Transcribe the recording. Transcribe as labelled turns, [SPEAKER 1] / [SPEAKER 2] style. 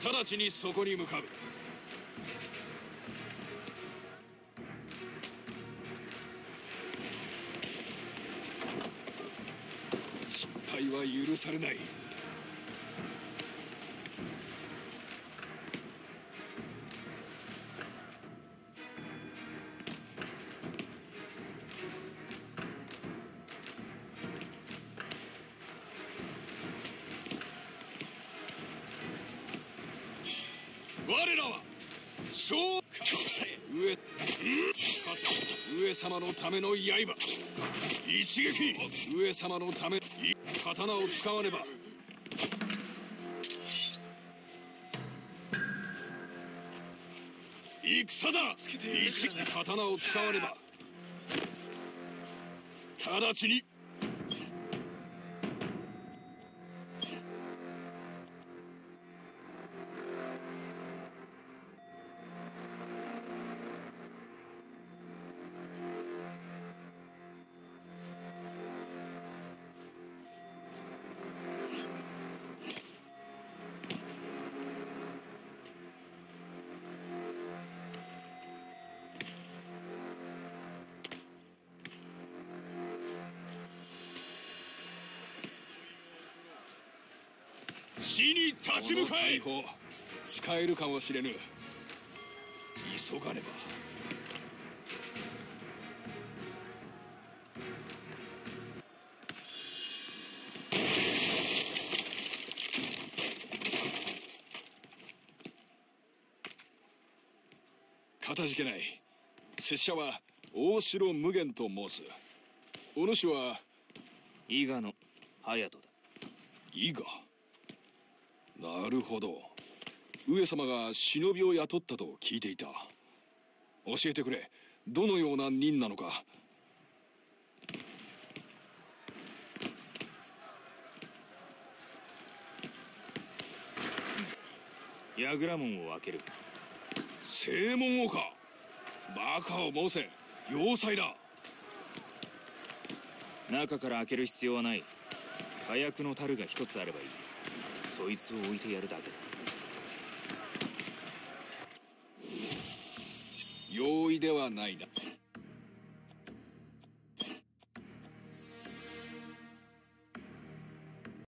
[SPEAKER 1] 直ちにそこに向かう。失敗は許されない。我らは上様のための刃、一撃。上様のため刀を使わねば。戦だ。刀を使わねば。直ちに。死に立ち向かえ。この大砲使えるかもしれぬ。急がねば。かたじけない。拙者は大城無限と申す。お主は
[SPEAKER 2] 伊賀の隼人だ。
[SPEAKER 1] 伊賀。なるほど。上様が忍びを雇ったと聞いていた。教えてくれ。どのような任なのか。
[SPEAKER 2] 櫓門を開ける。
[SPEAKER 1] 正門をか。バカを申せ。要塞だ。
[SPEAKER 2] 中から開ける必要はない。火薬の樽が一つあればいい。そいつを置いてやるだけさ。
[SPEAKER 1] 容易ではないな。